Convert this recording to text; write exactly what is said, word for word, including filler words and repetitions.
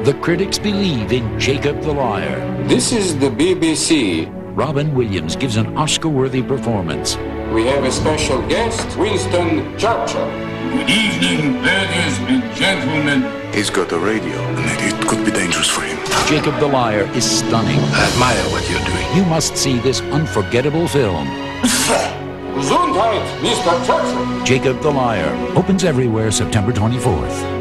The critics believe in Jakob the Liar. This is the B B C. Robin Williams gives an Oscar-worthy performance. We have a special guest, Winston Churchill. Good evening, ladies and gentlemen. He's got a radio, and it could be dangerous for him. Jakob the Liar is stunning. I admire what you're doing. You must see this unforgettable film. Gesundheit, Mister Churchill. Jakob the Liar opens everywhere September twenty-fourth.